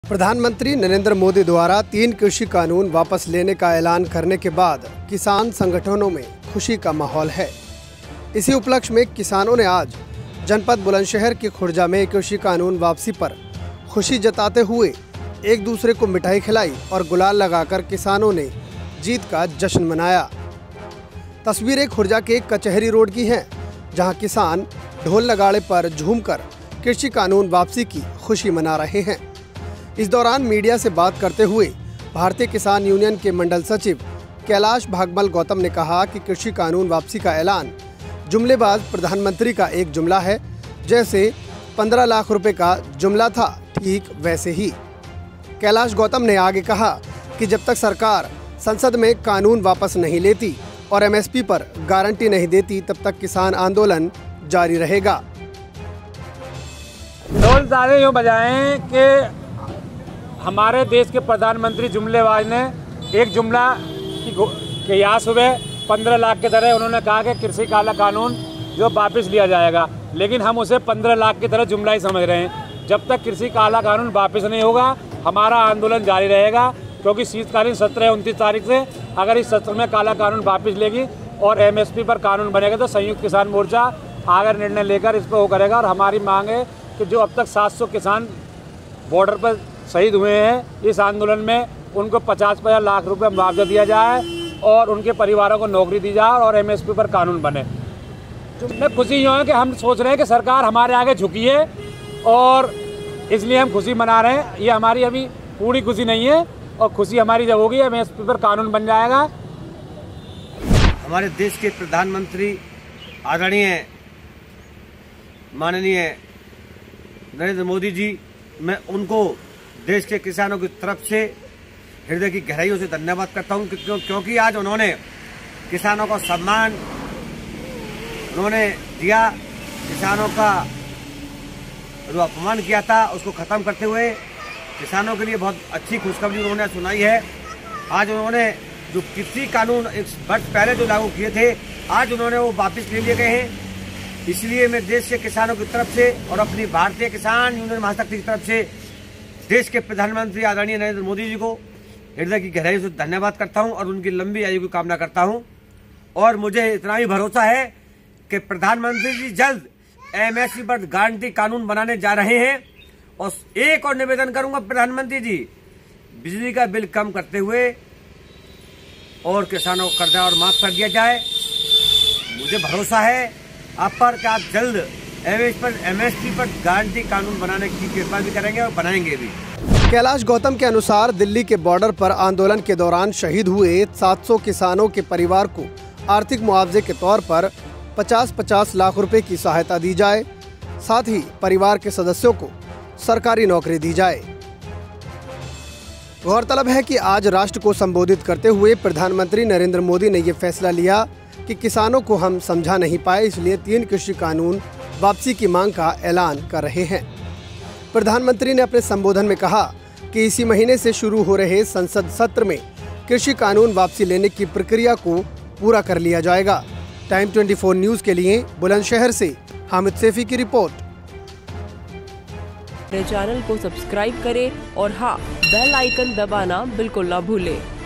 प्रधानमंत्री नरेंद्र मोदी द्वारा 3 कृषि कानून वापस लेने का ऐलान करने के बाद किसान संगठनों में खुशी का माहौल है। इसी उपलक्ष्य में किसानों ने आज जनपद बुलंदशहर के खुर्जा में कृषि कानून वापसी पर खुशी जताते हुए एक दूसरे को मिठाई खिलाई और गुलाल लगाकर किसानों ने जीत का जश्न मनाया। तस्वीरें खुर्जा के कचहरी रोड की हैं, जहां किसान ढोल नगाड़े पर झूमकर कृषि कानून वापसी की खुशी मना रहे हैं। इस दौरान मीडिया से बात करते हुए भारतीय किसान यूनियन के मंडल सचिव कैलाश भागमल गौतम ने कहा कि कृषि कानून वापसी का ऐलान जुमलेबाज प्रधानमंत्री का एक जुमला है। जैसे 15 लाख रुपए का जुमला था, ठीक वैसे ही। कैलाश गौतम ने आगे कहा कि जब तक सरकार संसद में कानून वापस नहीं लेती और एमएसपी पर गारंटी नहीं देती, तब तक किसान आंदोलन जारी रहेगा। ढोल ताले यूँ बजाएं कि हमारे देश के प्रधानमंत्री जुमलेबाज ने एक जुमला कि यहाँ सुबह 15 लाख की तरह उन्होंने कहा कि कृषि काला कानून जो वापस लिया जाएगा, लेकिन हम उसे 15 लाख की तरह जुमला ही समझ रहे हैं। जब तक कृषि काला कानून वापस नहीं होगा, हमारा आंदोलन जारी रहेगा, क्योंकि शीतकालीन सत्र है 29 तारीख से। अगर इस सत्र में काला कानून वापस लेगी और एमएसपी पर कानून बनेगा तो संयुक्त किसान मोर्चा आगे निर्णय लेकर इस पर वो करेगा। और हमारी मांग है कि जो अब तक 700 किसान बॉर्डर पर शहीद हुए हैं, इस आंदोलन में उनको 50-50 लाख रुपए मुआवजा दिया जाए और उनके परिवारों को नौकरी दी जाए और एमएसपी पर कानून बने। मैं खुशी यूँ है कि हम सोच रहे हैं कि सरकार हमारे आगे झुकी है और इसलिए हम खुशी मना रहे हैं। ये हमारी अभी पूरी खुशी नहीं है और खुशी हमारी जब होगी एमएसपी पर कानून बन जाएगा। हमारे देश के प्रधानमंत्री आदरणीय माननीय नरेंद्र मोदी जी, मैं उनको देश के किसानों की तरफ से हृदय की गहराइयों से धन्यवाद करता हूं, क्योंकि आज उन्होंने किसानों का सम्मान उन्होंने दिया। किसानों का जो अपमान किया था उसको खत्म करते हुए किसानों के लिए बहुत अच्छी खुशखबरी उन्होंने सुनाई है। आज उन्होंने जो कृषि कानून 1 वर्ष पहले जो लागू किए थे, आज उन्होंने वो वापस ले लिए गए हैं। इसलिए मैं देश के किसानों की तरफ से और अपनी भारतीय किसान यूनियन महाशक्ति की तरफ से देश के प्रधानमंत्री आदरणीय नरेंद्र मोदी जी को हृदय की गहराई से धन्यवाद करता हूं और उनकी लंबी आयु की कामना करता हूं। और मुझे इतना ही भरोसा है कि प्रधानमंत्री जी जल्द एमएसपी पर गारंटी कानून बनाने जा रहे हैं। और एक और निवेदन करूंगा, प्रधानमंत्री जी बिजली का बिल कम करते हुए और किसानों को कर्जा और माफ कर दिया जाए। मुझे भरोसा है आप पर कि आप जल्द एमएसपी पर गारंटी कानून बनाने की कृपा भी करेंगे और बनाएंगे भी। कैलाश गौतम के अनुसार दिल्ली के बॉर्डर पर आंदोलन के दौरान शहीद हुए 700 किसानों के परिवार को आर्थिक मुआवजे के तौर पर 50-50 लाख रुपए की सहायता दी जाए। साथ ही परिवार के सदस्यों को सरकारी नौकरी दी जाए। गौरतलब है कि आज राष्ट्र को संबोधित करते हुए प्रधानमंत्री नरेंद्र मोदी ने ये फैसला लिया कि किसानों को हम समझा नहीं पाए, इसलिए 3 कृषि कानून वापसी की मांग का ऐलान कर रहे हैं। प्रधानमंत्री ने अपने संबोधन में कहा कि इसी महीने से शुरू हो रहे संसद सत्र में कृषि कानून वापसी लेने की प्रक्रिया को पूरा कर लिया जाएगा। टाइम 24 न्यूज़ के लिए बुलंदशहर से हामिद सैफी की रिपोर्ट। चैनल को सब्सक्राइब करें और हाँ, बेल आइकन दबाना बिल्कुल ना भूलें।